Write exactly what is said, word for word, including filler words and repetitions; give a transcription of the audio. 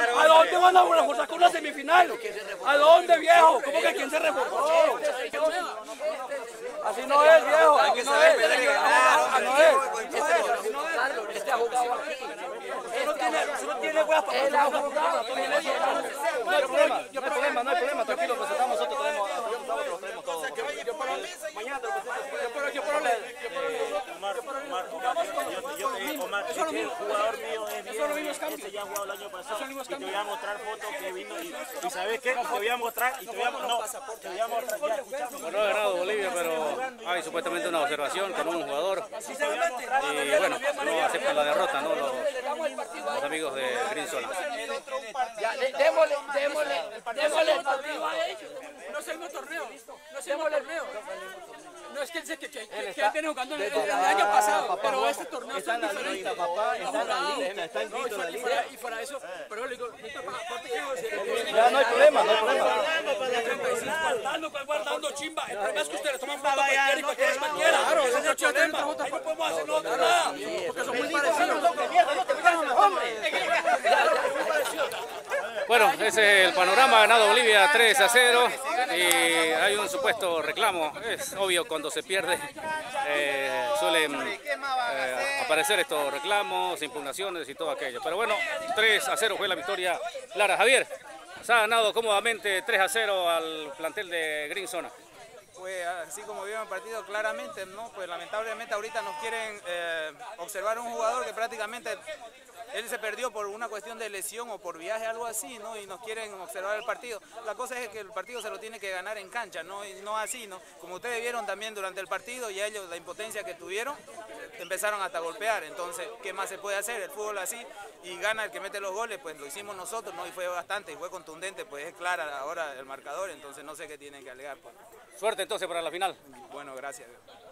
¿A dónde van a reforzar con una semifinal? ¿A dónde, viejo? ¿Cómo que quién se reforzó? Así no es, viejo. Así no es. Así no es. Este ha jugado aquí. Usted no tiene huevas para Él ha jugado. No hay problema, no hay problema, no hay problema. Tranquilo, presentamos nosotros, tenemos, nosotros tenemos todo. Mañana te lo presentamos. Yo por Omar, Omar, Omar, yo te digo, Omar, este jugador mío es bien, este ya ha jugado el año pasado, y te voy a mostrar fotos que vino, y, y ¿sabes qué? Te voy a mostrar, y te voy a, no, te voy a mostrar, ya escuchamos. Bueno, no ha ganado Bolivia, pero hay supuestamente una observación con un jugador, y bueno, no aceptan la derrota, ¿no? Los, los amigos de Green Zona. Ya, démosle, démosle, démosle el partido a ellos. no es el mismo torneo, no es el mismo torneo. No es que él, que, que, que, que él viene jugando el, el, el año pasado, pero este torneo es diferente. Papá, está en la lista, está inscrito en la lista. Y fuera eso, pero le digo, Ya no hay problema, no hay problema. guardando, guardando chimba. El problema es que ustedes toman foto cualquiera y cualquiera es cualquiera. Claro, ese es el problema. Ahí no podemos hacer nosotros nada, porque son muy parecidos. Bueno, ese es el panorama, ha ganado Bolivia tres a cero y hay un supuesto reclamo. Es obvio, cuando se pierde eh, suelen eh, aparecer estos reclamos, impugnaciones y todo aquello. Pero bueno, tres a cero fue la victoria clara. Javier, se ha ganado cómodamente tres a cero al plantel de Green Zona. Pues así como vieron el partido claramente, ¿no? Pues lamentablemente ahorita nos quieren eh, observar un jugador que prácticamente él se perdió por una cuestión de lesión o por viaje, algo así, ¿no? Y nos quieren observar el partido. La cosa es que el partido se lo tiene que ganar en cancha, ¿no? Y no así, ¿no? Como ustedes vieron también durante el partido, y ellos la impotencia que tuvieron, empezaron hasta a golpear. Entonces, ¿qué más se puede hacer? El fútbol así, y gana el que mete los goles, pues lo hicimos nosotros, ¿no? Y fue bastante, y fue contundente, pues es clara ahora el marcador, entonces no sé qué tienen que alegar, pues. Suerte entonces para la final. Bueno, gracias.